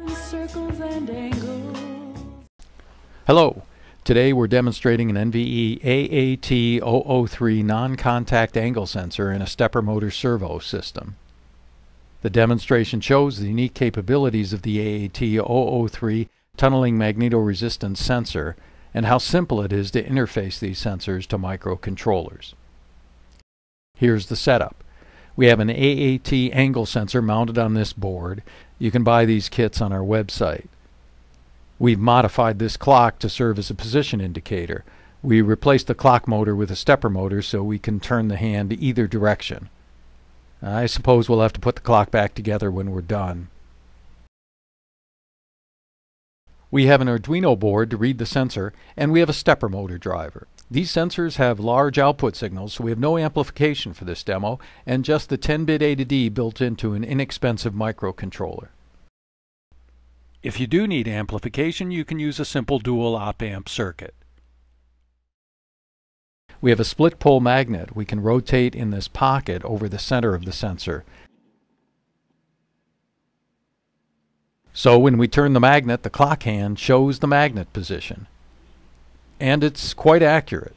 circles and angles. Hello. Today we're demonstrating an NVE AAT-003 non-contact angle sensor in a stepper motor servo system. The demonstration shows the unique capabilities of the AAT-003 tunneling magnetoresistance sensor and how simple it is to interface these sensors to microcontrollers. Here's the setup. We have an AAT angle sensor mounted on this board. You can buy these kits on our website. We've modified this clock to serve as a position indicator. We replaced the clock motor with a stepper motor so we can turn the hand either direction. I suppose we'll have to put the clock back together when we're done. We have an Arduino board to read the sensor, and we have a stepper motor driver. These sensors have large output signals, so we have no amplification for this demo, and just the 10-bit A to D built into an inexpensive microcontroller. If you do need amplification, you can use a simple dual op-amp circuit. We have a split pole magnet we can rotate in this pocket over the center of the sensor. So when we turn the magnet, the clock hand shows the magnet position. And it's quite accurate.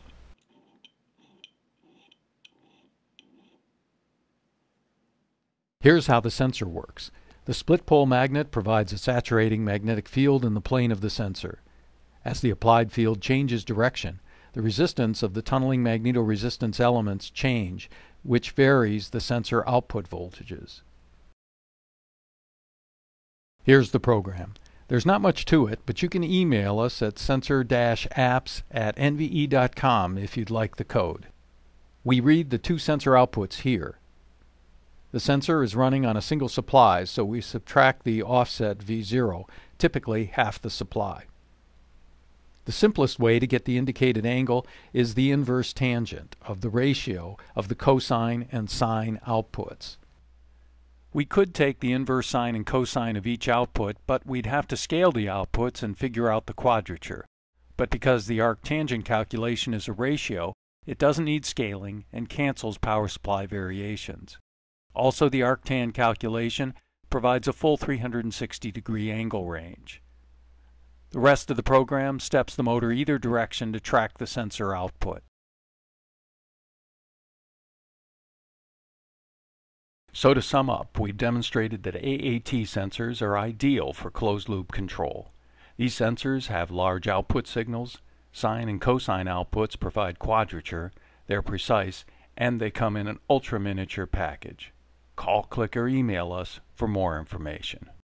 Here's how the sensor works. The split pole magnet provides a saturating magnetic field in the plane of the sensor. As the applied field changes direction, the resistance of the tunneling magnetoresistance elements change, which varies the sensor output voltages. Here's the program. There's not much to it, but you can email us at sensor-apps@nve.com if you'd like the code. We read the two sensor outputs here. The sensor is running on a single supply, so we subtract the offset V0, typically half the supply. The simplest way to get the indicated angle is the inverse tangent of the ratio of the cosine and sine outputs. We could take the inverse sine and cosine of each output, but we'd have to scale the outputs and figure out the quadrature. But because the arctangent calculation is a ratio, it doesn't need scaling and cancels power supply variations. Also, the arctan calculation provides a full 360-degree angle range. The rest of the program steps the motor either direction to track the sensor output. So to sum up, we've demonstrated that AAT sensors are ideal for closed-loop control. These sensors have large output signals, sine and cosine outputs provide quadrature, they're precise, and they come in an ultra-miniature package. Call, click, or email us for more information.